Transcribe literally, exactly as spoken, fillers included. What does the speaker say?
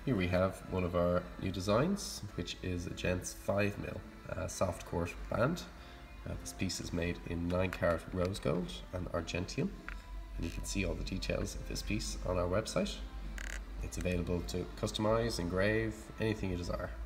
Here we have one of our new designs, which is a gents five mil uh, soft court band. Uh, this piece is made in nine carat rose gold and Argentium, and you can see all the details of this piece on our website. It's available to customize, engrave, anything you desire.